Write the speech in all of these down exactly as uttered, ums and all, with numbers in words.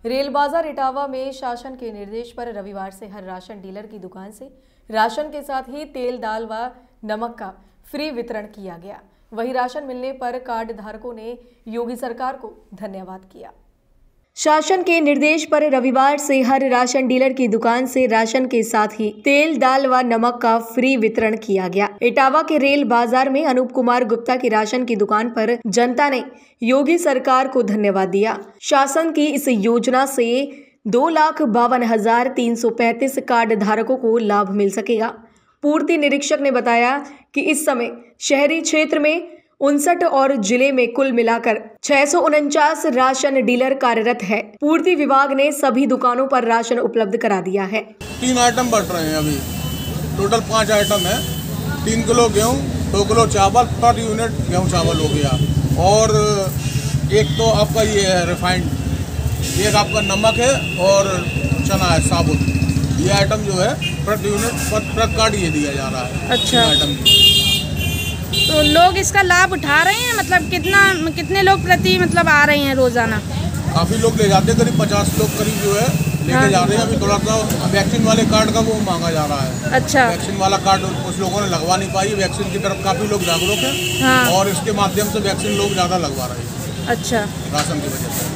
Rail बाजार इटावा में शासन के निर्देश पर रविवार से हर राशन डीलर की दुकान से राशन के साथ ही तेल, दाल व नमक का फ्री वितरण किया गया। वहीं राशन मिलने पर कार्ड धारकों ने योगी सरकार को धन्यवाद किया। शासन के निर्देश पर रविवार से हर राशन डीलर की दुकान से राशन के साथ ही तेल, दाल व नमक का फ्री वितरण किया गया। इटावा के रेल बाजार में अनूप कुमार गुप्ता की राशन की दुकान पर जनता ने योगी सरकार को धन्यवाद दिया। शासन की इस योजना से दो लाख बावन हजार तीन सौ पैंतीस कार्ड धारकों को लाभ मिल सकेगा। पूर्ति निरीक्षक ने बताया कि इस समय शहरी क्षेत्र में उनसठ और जिले में कुल मिलाकर छह सौ उनचास राशन डीलर कार्यरत है। पूर्ति विभाग ने सभी दुकानों पर राशन उपलब्ध करा दिया है। तीन आइटम बढ़ रहे हैं अभी, टोटल पाँच आइटम है। तीन किलो गेहूँ, दो किलो चावल, पर यूनिट गेहूँ चावल हो गया, और एक तो आपका ये है रिफाइंड, एक आपका नमक है और चना है साबुत। ये आइटम जो है प्रति यूनिट प्रति कार्ड ये दिया जा रहा है। अच्छा, आइटम तो लोग इसका लाभ उठा रहे हैं, मतलब कितना कितने लोग प्रति मतलब आ रहे हैं रोजाना? काफ़ी लोग ले जाते हैं, करीब पचास लोग करीब जो है लेके हाँ। जा रहे हैं। अभी थोड़ा सा वैक्सीन वाले कार्ड का वो मांगा जा रहा है। अच्छा, वैक्सीन वाला कार्ड कुछ लोगों ने लगवा नहीं पाई। वैक्सीन की तरफ काफ़ी लोग जागरूक हैं हाँ। और इसके माध्यम से वैक्सीन लोग ज़्यादा लगवा रहे हैं। अच्छा, राशन की वजह से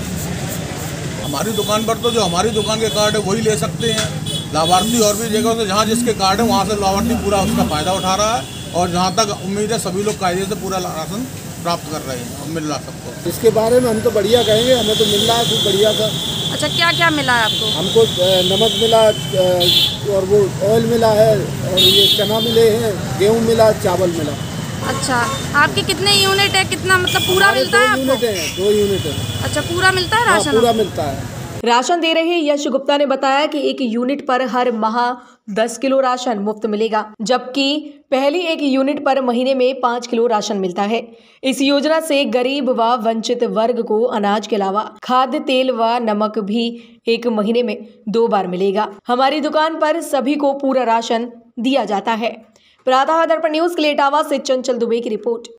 हमारी दुकान पर तो जो हमारी दुकान के कार्ड है वही ले सकते हैं। लाभार्थी और भी जगहों से जहाँ जिसके कार्ड है वहाँ से लाभार्थी पूरा उसका फ़ायदा उठा रहा है, और जहाँ तक उम्मीद है सभी लोग कायदे से पूरा राशन प्राप्त कर रहे हैं और मिल रहा सबको। इसके बारे में हम तो बढ़िया कहेंगे, हमें तो मिल रहा है खूब बढ़िया था। अच्छा, क्या क्या मिला है आपको? हमको नमक मिला और वो ऑयल मिला है, और ये चना मिले हैं, गेहूँ मिला, चावल मिला। अच्छा, आपके कितने यूनिट है? कितना मतलब पूरा मिलता है आपको? यूनिट है, दो यूनिट है। अच्छा, पूरा मिलता है राशन? पूरा मिलता है। राशन दे रहे यश गुप्ता ने बताया कि एक यूनिट पर हर माह दस किलो राशन मुफ्त मिलेगा, जबकि पहली एक यूनिट पर महीने में पाँच किलो राशन मिलता है। इस योजना से गरीब व वंचित वर्ग को अनाज के अलावा खाद्य तेल व नमक भी एक महीने में दो बार मिलेगा। हमारी दुकान पर सभी को पूरा राशन दिया जाता है। प्रातः दर्पण न्यूज के लिए इटावा से चंचल दुबे की रिपोर्ट।